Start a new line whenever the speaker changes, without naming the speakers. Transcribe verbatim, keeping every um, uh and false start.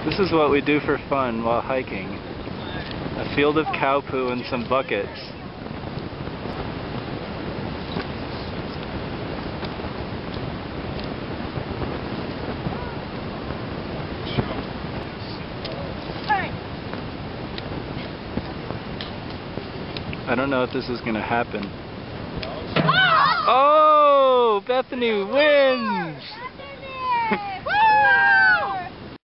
This is what we do for fun while hiking. A field of cow poo and some buckets. I don't know if this is going to happen. Oh! Bethany wins!